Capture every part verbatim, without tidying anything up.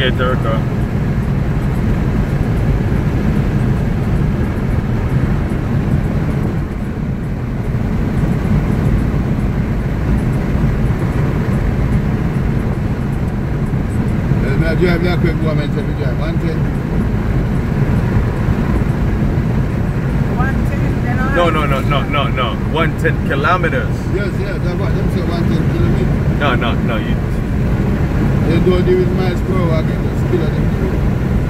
Yeah, Jericho. I drive like quick woman to drive one ten. one ten, No, no, no, no, no, no. one ten kilometers. Yes, yes, that's what them say one ten kilometers. No, no, no. You. They don't do it miles per hour, I get the speed of them do it.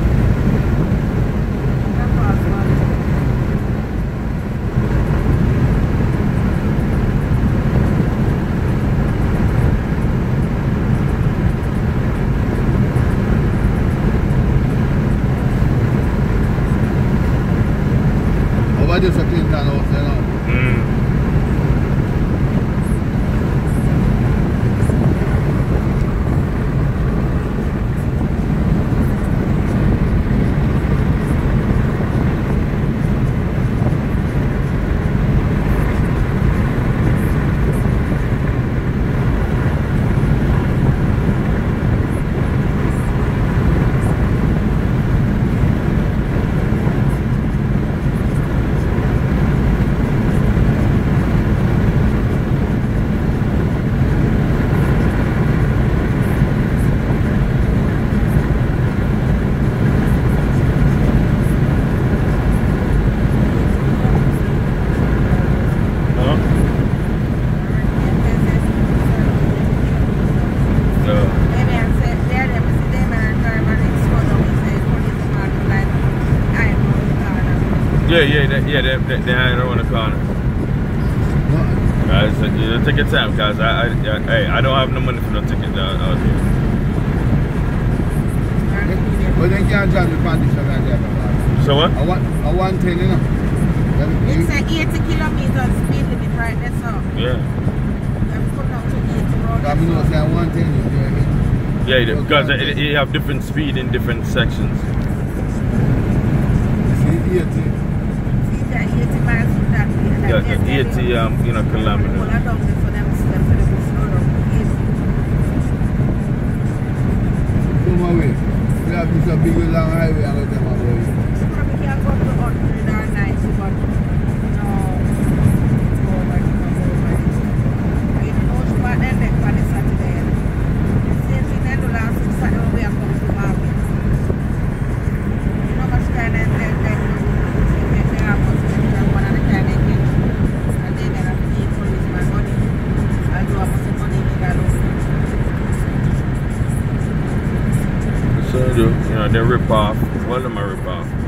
Over this a Clinton house, you know. Mm. Yeah, yeah, that, yeah, they, they, they had her on the corner. Guys, uh, you know, take your time, guys. I, I, I, hey, I don't have no money for no ticket down out here. But they can't drive the condition right there. So what? I want, I want ten, you know. It's a eighty kilometers speed limit right there, so. Yeah. I'm putting out to eighty road. I know say one ten is there. Yeah, because it, it, you have different speed in different sections. See, eighty. eighty miles from that way. Yeah, eighty, um, you know, kilometers. Well, I don't know for them steps for them to slow down to eighty. Come away. We have this a big long highway and let them away. Probably can't go to one hundred or ninety, but no. Go over, go over. I don't know what they make for the Saturday. Same thing they do last week, Saturday we are coming to market. You know much time they they they they have us one at a time they get and they then have to pay policeman money. I do have some money in that also. So they do, you know, they rip off. One of them are rip off.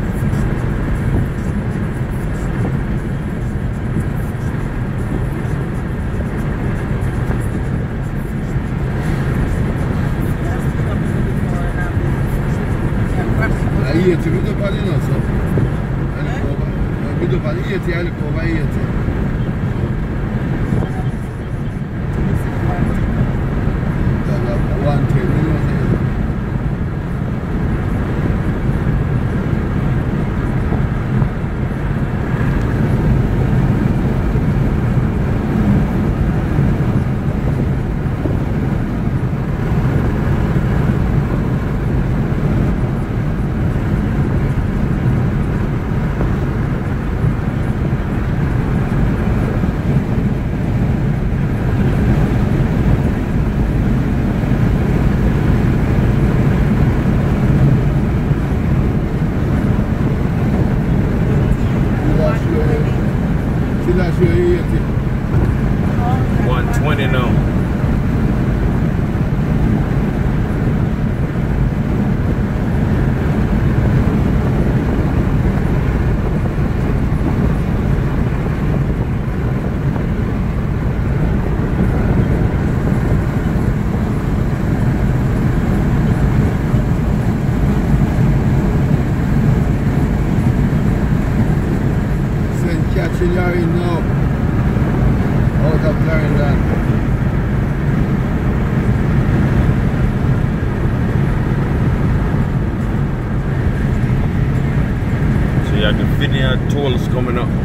eighty, we do probably know so. We do probably eighty, I look over eighty. one ten, you know what I'm saying? one twenty now. Saint Catherine, you're in now. Out of Clarendon. So you have the Vineyard tolls coming up.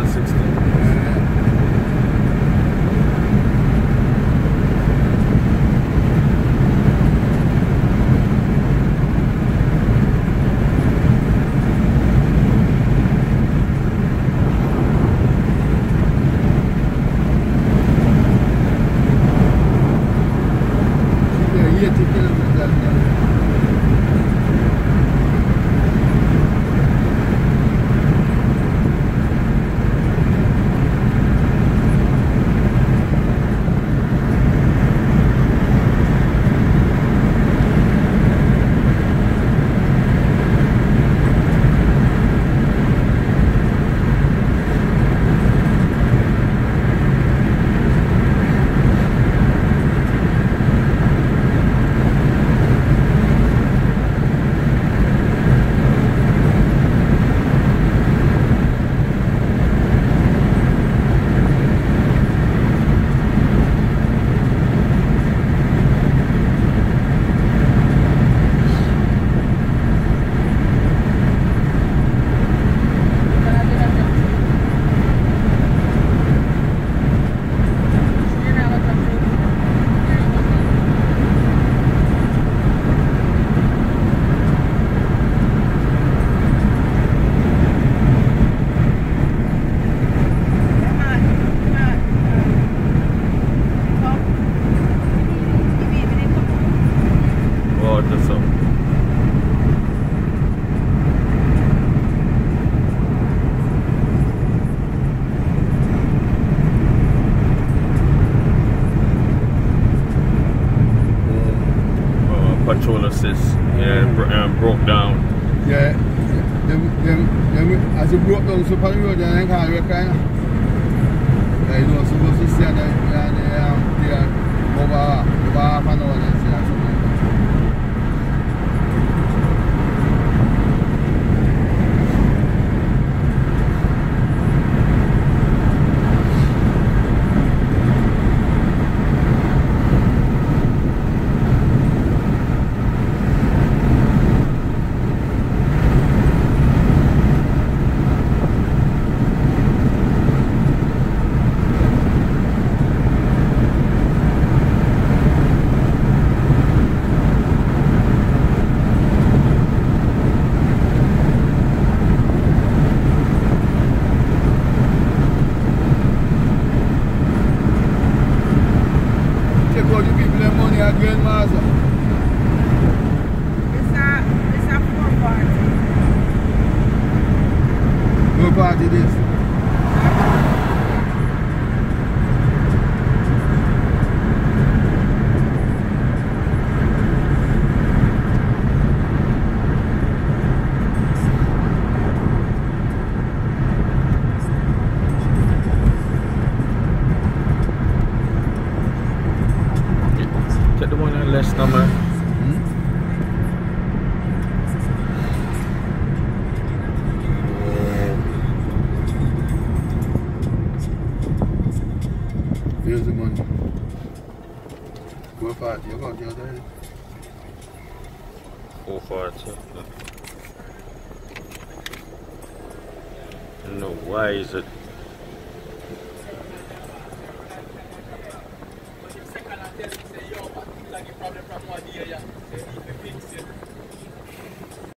and sixteen. Yeah. eighty kilometers now. Patrol assist, yeah, bro- um, broke down. Yeah, them, them, them, as you broke down super road, then I can't recognize. Yeah, you know, supposed to see that they are over, over half an hour, they say something. Again, Master. It's a, it's a four party. No party this. Check the one on Leicester, man. Hmm? Here's the money. Four party, you got the other. Four forty. No, why is it? Second and tell him, say, yo, but like a problem from one year, yeah.